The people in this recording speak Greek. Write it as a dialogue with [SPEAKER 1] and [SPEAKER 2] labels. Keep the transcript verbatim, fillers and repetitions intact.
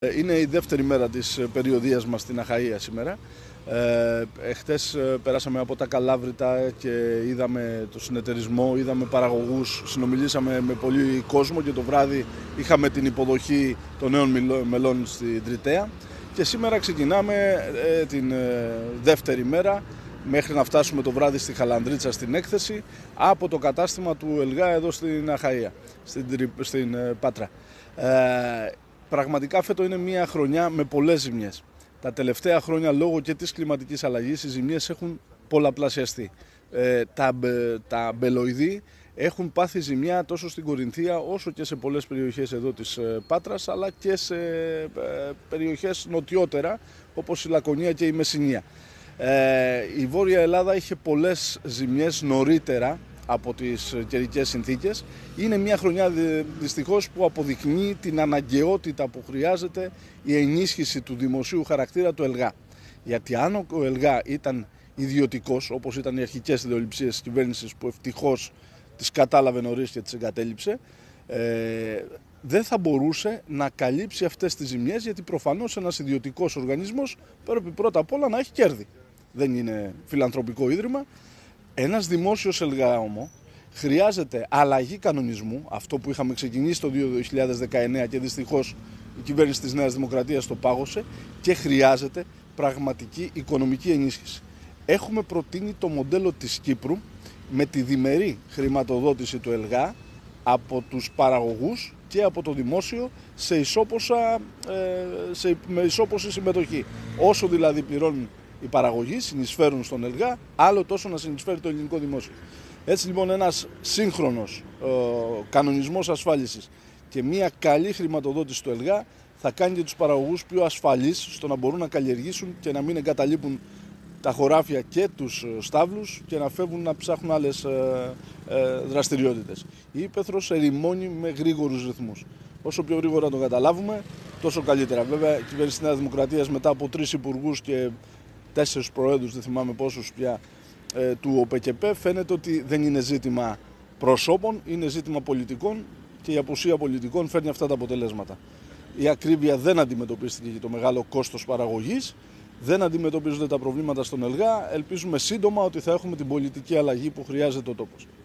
[SPEAKER 1] Είναι η δεύτερη μέρα της περιοδίας μας στην Αχαΐα σήμερα. Ε, εχθές περάσαμε από τα Καλάβρητα και είδαμε το συνεταιρισμό, είδαμε παραγωγούς, συνομιλήσαμε με πολύ κόσμο και το βράδυ είχαμε την υποδοχή των νέων μελών στην Τριτέα. Και σήμερα ξεκινάμε ε, την ε, δεύτερη μέρα μέχρι να φτάσουμε το βράδυ στη Χαλανδρίτσα στην έκθεση από το κατάστημα του ΕΛΓΑ εδώ στην Αχαΐα, στην, στην ε, Πάτρα. Ε, Πραγματικά φέτο είναι μια χρονιά με πολλές ζημιές. Τα τελευταία χρόνια λόγω και της κλιματικής αλλαγής οι ζημιές έχουν πολλαπλασιαστεί. Ε, τα, τα μπελοειδή έχουν πάθει ζημιά τόσο στην Κορινθία όσο και σε πολλές περιοχές εδώ της Πάτρας, αλλά και σε ε, περιοχές νοτιότερα όπως η Λακωνία και η Μεσσηνία. Ε, η Βόρεια Ελλάδα είχε πολλές ζημιές νωρίτερα από τις καιρικές συνθήκες. Είναι μια χρονιά δυστυχώς που αποδεικνύει την αναγκαιότητα που χρειάζεται η ενίσχυση του δημοσίου χαρακτήρα του ΕΛΓΑ. Γιατί αν ο ΕΛΓΑ ήταν ιδιωτικός, όπως ήταν οι αρχικές ιδεολειψίες της κυβέρνησης που ευτυχώς τις κατάλαβε νωρίς και τις εγκατέλειψε, ε, δεν θα μπορούσε να καλύψει αυτές τις ζημιές, γιατί προφανώς ένας ιδιωτικός οργανισμός πρέπει πρώτα απ' όλα να έχει κέρδη. Δεν είναι φιλανθρωπικό ίδρυμα. Ένας δημόσιος ΕΛΓΑ όμως χρειάζεται αλλαγή κανονισμού, αυτό που είχαμε ξεκινήσει το δύο χιλιάδες δεκαεννέα και δυστυχώς η κυβέρνηση της Νέας Δημοκρατίας το πάγωσε, και χρειάζεται πραγματική οικονομική ενίσχυση. Έχουμε προτείνει το μοντέλο της Κύπρου με τη διμερή χρηματοδότηση του ΕΛΓΑ από τους παραγωγούς και από το δημόσιο σε ισόποσα, σε, με ισόποση συμμετοχή. Όσο δηλαδή πληρώνουν οι παραγωγοί, συνεισφέρουν στον ΕΛΓΑ, άλλο τόσο να συνεισφέρει το ελληνικό δημόσιο. Έτσι λοιπόν ένας σύγχρονος ε, κανονισμός ασφάλισης και μια καλή χρηματοδότηση του ΕΛΓΑ θα κάνει και τους παραγωγούς πιο ασφαλείς στο να μπορούν να καλλιεργήσουν και να μην εγκαταλείπουν τα χωράφια και τους στάβλους και να φεύγουν να ψάχνουν άλλες ε, ε, δραστηριότητες. Η ύπαιθρος ερημώνει με γρήγορους ρυθμούς. Όσο πιο γρήγορα το καταλάβουμε, τόσο καλύτερα. Βέβαια, η κυβέρνηση της Νέας Δημοκρατίας μετά από τρεις υπουργούς και τέσσερις προέδρους, δεν θυμάμαι πόσους πια, ε, του ΟΠΕΚΕΠΕ, φαίνεται ότι δεν είναι ζήτημα προσώπων, είναι ζήτημα πολιτικών, και η απουσία πολιτικών φέρνει αυτά τα αποτελέσματα. Η ακρίβεια δεν αντιμετωπίστηκε και το μεγάλο κόστος παραγωγής, δεν αντιμετωπίζονται τα προβλήματα στον ΕΛΓΑ. Ελπίζουμε σύντομα ότι θα έχουμε την πολιτική αλλαγή που χρειάζεται ο τόπος.